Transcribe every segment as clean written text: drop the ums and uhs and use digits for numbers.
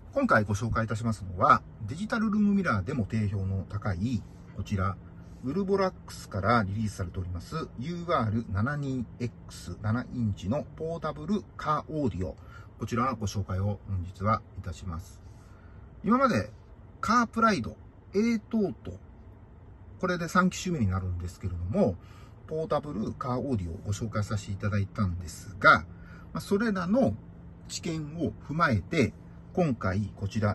今回ご紹介いたしますのは、デジタルルームミラーでも定評の高い、こちら、ウルボラックスからリリースされております UR72X7 インチのポータブルカーオーディオ。こちらのご紹介を本日はいたします。今までカープライド A トート、これで3機種目になるんですけれども、ポータブルカーオーディオをご紹介させていただいたんですが、それらの知見を踏まえて、今回こちら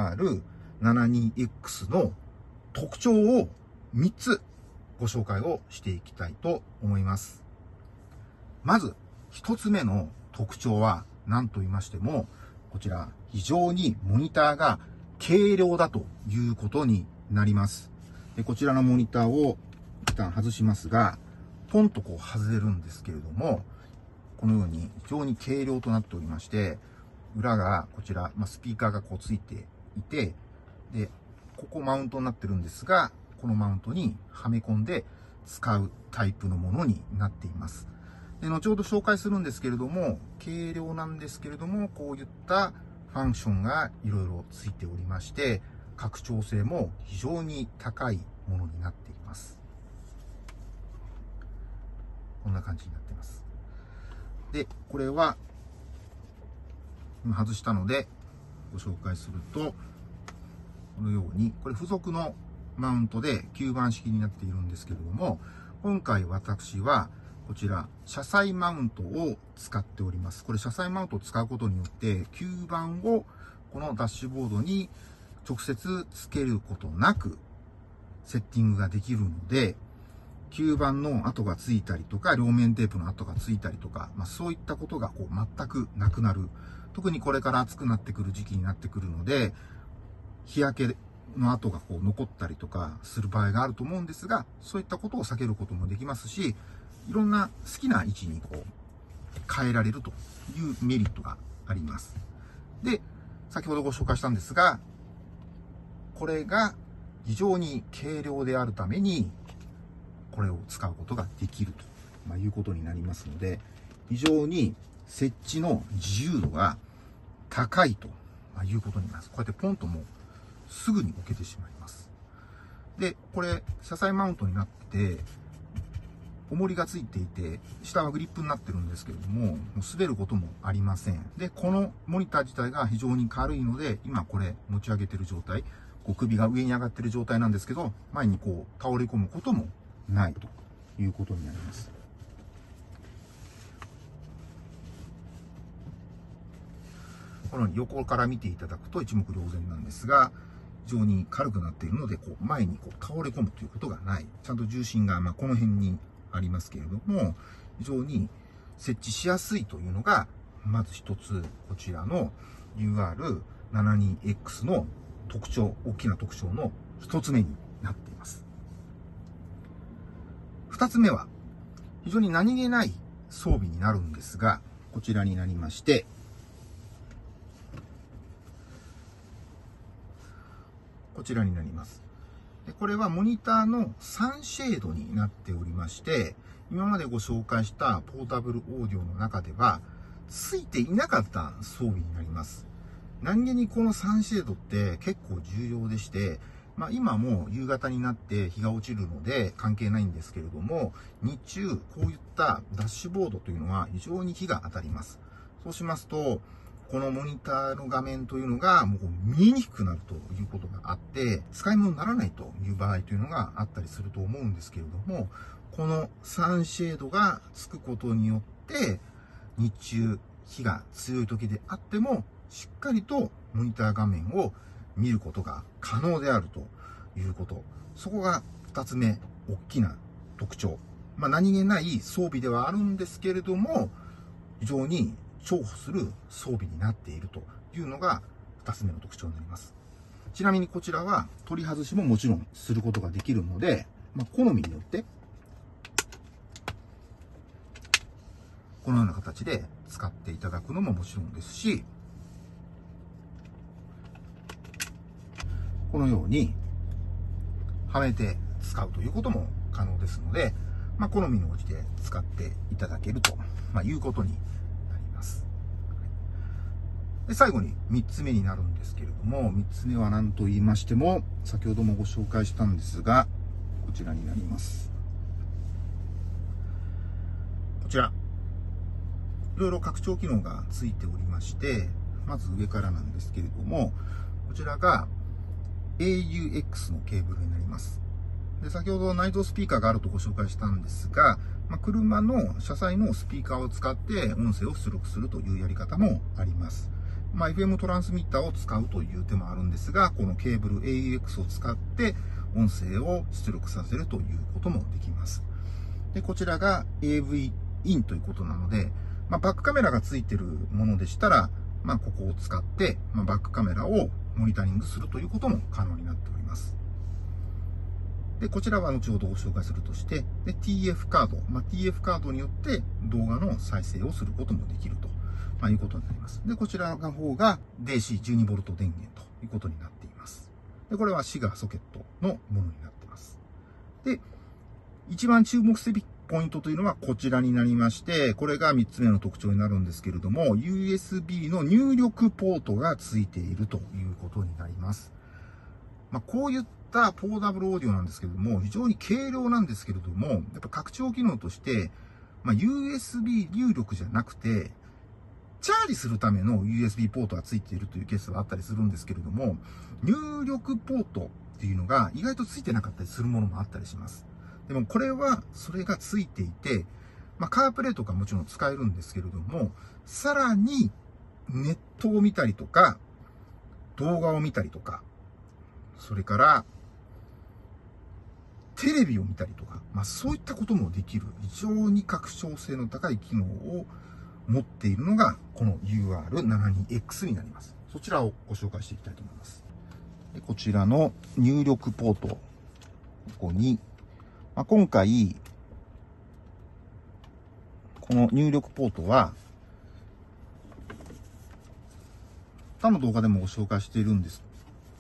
UR72X の特徴を3つご紹介をしていきたいと思います。まず1つ目の特徴は何と言いましても、こちら非常にモニターが軽量だということになります。でこちらのモニターを一旦外しますが、ポンとこう外れるんですけれども、このように非常に軽量となっておりまして、裏がこちら、スピーカーがこうついていて、で、ここマウントになってるんですが、このマウントにはめ込んで使うタイプのものになっています。で、後ほど紹介するんですけれども、軽量なんですけれども、こういったファンクションがいろいろついておりまして、拡張性も非常に高いものになっています。こんな感じになっています。で、これは今外したのでご紹介すると、このように、これ付属のマウントで吸盤式になっているんですけれども、今回私はこちら車載マウントを使っております。これ車載マウントを使うことによって吸盤をこのダッシュボードに直接つけることなくセッティングができるので、吸盤の跡がついたりとか、両面テープの跡がついたりとか、そういったことがこう全くなくなる。特にこれから暑くなってくる時期になってくるので、日焼けの跡がこう残ったりとかする場合があると思うんですが、そういったことを避けることもできますし、いろんな好きな位置にこう変えられるというメリットがあります。で、先ほどご紹介したんですが、これが非常に軽量であるために、これを使うことができるということになりますので、非常に設置の自由度が高いということになります。こうやってポンともうすぐに置けてしまいます。で、これ車載マウントになって重りがついていて、下はグリップになってるんですけれども、もう滑ることもありません。で、このモニター自体が非常に軽いので、今これ持ち上げてる状態、こう首が上に上がってる状態なんですけど、前にこう倒れ込むこともないということになります。この横から見ていただくと一目瞭然なんですが、非常に軽くなっているので、こう前にこう倒れ込むということがない。ちゃんと重心がこの辺にありますけれども、非常に設置しやすいというのが、まず一つ、こちらの UR72X の特徴、大きな特徴の一つ目になっています。二つ目は、非常に何気ない装備になるんですが、こちらになりまして、こちらになります。でこれはモニターのサンシェードになっておりまして、今までご紹介したポータブルオーディオの中では、ついていなかった装備になります。何気にこのサンシェードって結構重要でして、今も夕方になって日が落ちるので関係ないんですけれども、日中こういったダッシュボードというのは非常に日が当たります。そうしますと、このモニターの画面というのがもう見えにくくなるということがあって、使い物にならないという場合というのがあったりすると思うんですけれども、このサンシェードがつくことによって、日中日が強い時であっても、しっかりとモニター画面を見ることが可能であるということ。そこが2つ目、大きな特徴。何気ない装備ではあるんですけれども、非常に重宝する装備になっているというのが2つ目の特徴になります。ちなみにこちらは取り外しももちろんすることができるので、好みによってこのような形で使っていただくのももちろんですし、このようにはめて使うということも可能ですので、好みに応じて使っていただけるということになります。 で、最後に3つ目になるんですけれども、3つ目は何と言いましても、先ほどもご紹介したんですが、こちらになります。こちら、いろいろ拡張機能がついておりまして、まず上からなんですけれども、こちらが AUX のケーブルになります。で、先ほど内蔵スピーカーがあるとご紹介したんですが、車の車載のスピーカーを使って音声を出力するというやり方もあります。FM トランスミッターを使うという手もあるんですが、このケーブル AUX を使って音声を出力させるということもできます。で、こちらが AV インということなので、バックカメラがついているものでしたら、ここを使って、バックカメラをモニタリングするということも可能になっております。で、こちらは後ほどご紹介するとして、で、TF カード。TF カードによって動画の再生をすることもできると、いうことになります。で、こちらの方が DC12V 電源ということになっています。で、これはシガーソケットのものになっています。で、一番注目すべきポイントというのはこちらになりまして、これが3つ目の特徴になるんですけれども、USB の入力ポートがついているということになります。こういったポータブルオーディオなんですけれども、非常に軽量なんですけれども、やっぱ拡張機能として、USB 入力じゃなくて、チャージするための USB ポートがついているというケースがあったりするんですけれども、入力ポートっていうのが意外とついてなかったりするものもあったりします。でもこれはそれがついていて、カープレイとかもちろん使えるんですけれども、さらにネットを見たりとか、動画を見たりとか、それからテレビを見たりとか、そういったこともできる非常に拡張性の高い機能を持っているのがこの UR72X になります。そちらをご紹介していきたいと思います。で、こちらの入力ポート、ここに、今回この入力ポートは他の動画でもご紹介しているんです。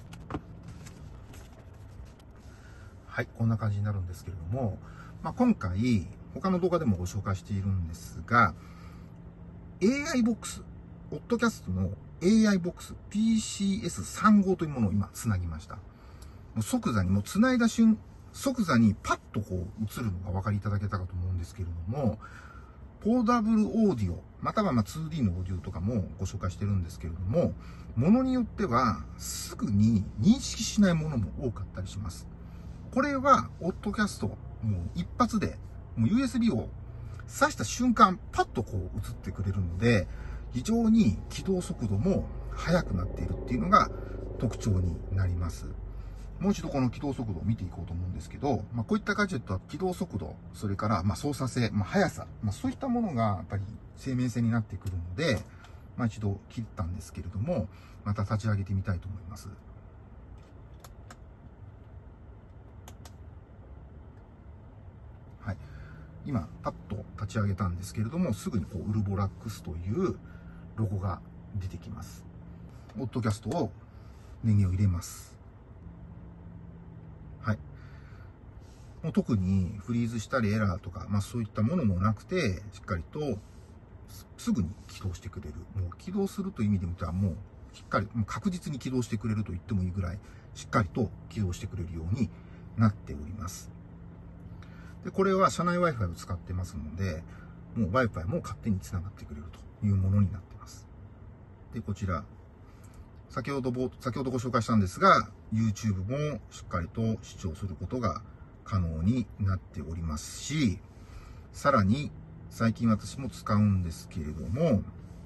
はい、こんな感じになるんですけれども、今回他の動画でもご紹介しているんですが、AI ボックス、ポッドキャストの AI ボックス PCS35 というものを今つなぎました。もう即座に、もうつないだ即座にパッとこう映るのがお分かりいただけたかと思うんですけれども、ポータブルオーディオ、または2D のオーディオとかもご紹介してるんですけれども、ものによってはすぐに認識しないものも多かったりします。これは、ポッドキャスト、もう一発で、もう USB を挿した瞬間、パッとこう映ってくれるので、非常に起動速度も速くなっているっていうのが特徴になります。もう一度この起動速度を見ていこうと思うんですけど、こういったガジェットは起動速度、それから操作性、速さ、そういったものがやっぱり生命線になってくるので、一度切ったんですけれども、また立ち上げてみたいと思います。はい。今、パッと立ち上げたんですけれども、すぐにこう、ウルボラックスというロゴが出てきます。ポッドキャストを電源を入れます。はい。もう特にフリーズしたりエラーとか、そういったものもなくて、しっかりとすぐに起動してくれる。もう起動するという意味で見たら、もうしっかり、もう確実に起動してくれると言ってもいいぐらい、しっかりと起動してくれるようになっております。で、これは社内 Wi-Fi を使ってますので、もう Wi-Fi も勝手につながってくれるというものになっています。で、こちら、先ほどご紹介したんですが、YouTube もしっかりと視聴することが可能になっておりますし、さらに最近私も使うんですけれども、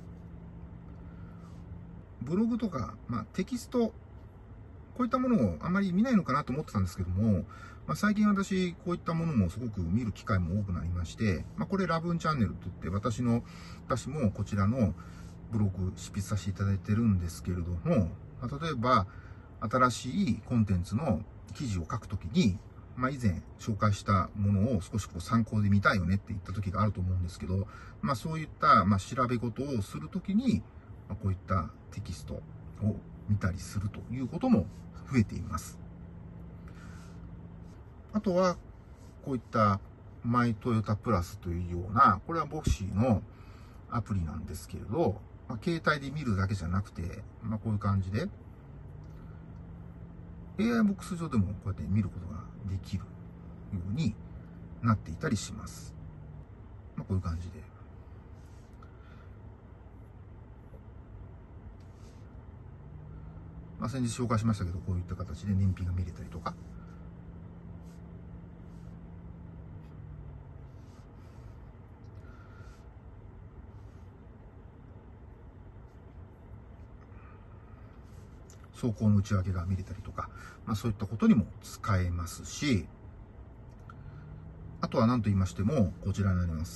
ブログとか、テキスト、こういったものをあまり見ないのかなと思ってたんですけども、最近私、こういったものもすごく見る機会も多くなりまして、これラブンチャンネルといって私もこちらのブログ執筆させていただいてるんですけれども、例えば新しいコンテンツの記事を書くときに、以前紹介したものを少しこう参考で見たいよねって言った時があると思うんですけど、そういった調べ事をするときに、こういったテキストを見たりするということも増えています。あとは、こういったマイトヨタプラスというような、これはボクシーのアプリなんですけれど、 携帯で見るだけじゃなくて、こういう感じで、AI ボックス上でもこうやって見ることができるようになっていたりします。こういう感じで。先日紹介しましたけど、こういった形で燃費が見れたりとか。走行の内訳が見れたりとか、そういったことにも使えますし、あとは何と言いましても、こちらになります。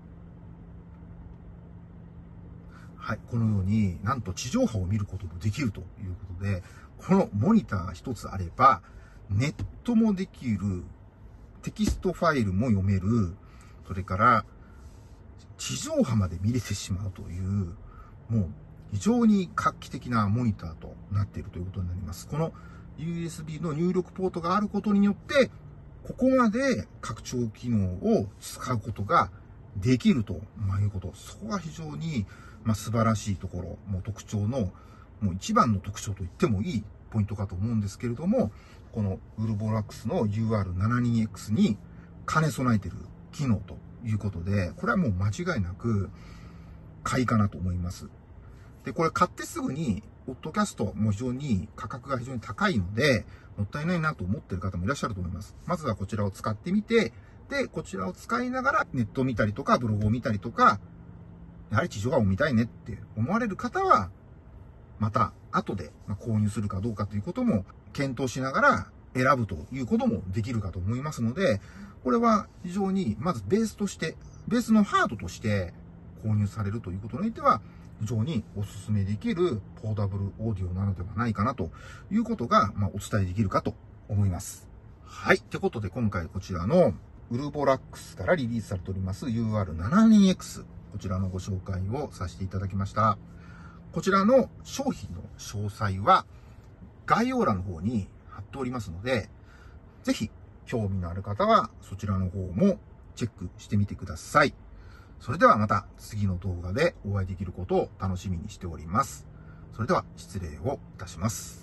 はい、このようになんと地上波を見ることもできるということで、このモニター一つあれば、ネットもできる、テキストファイルも読める、それから地上波まで見れてしまうという、もう非常に画期的なモニターとなっているということになります。この USB の入力ポートがあることによって、ここまで拡張機能を使うことができるということ。そこが非常に素晴らしいところ、もう特徴の、もう一番の特徴と言ってもいいポイントかと思うんですけれども、このウルボラックスの UR72X に兼ね備えている機能ということで、これはもう間違いなく買いかなと思います。で、これ買ってすぐに、ポッドキャストも非常に価格が非常に高いので、もったいないなと思っている方もいらっしゃると思います。まずはこちらを使ってみて、で、こちらを使いながらネットを見たりとか、ブログを見たりとか、やはり地上波を見たいねって思われる方は、また後で購入するかどうかということも検討しながら選ぶということもできるかと思いますので、これは非常にまずベースとして、ベースのハードとして購入されるということにおいては、非常にお勧めできるポータブルオーディオなのではないかなということが、お伝えできるかと思います。はい。ってことで今回こちらのウルボラックスからリリースされております UR72X、こちらのご紹介をさせていただきました。こちらの商品の詳細は概要欄の方に貼っておりますので、ぜひ興味のある方はそちらの方もチェックしてみてください。それではまた次の動画でお会いできることを楽しみにしております。それでは失礼をいたします。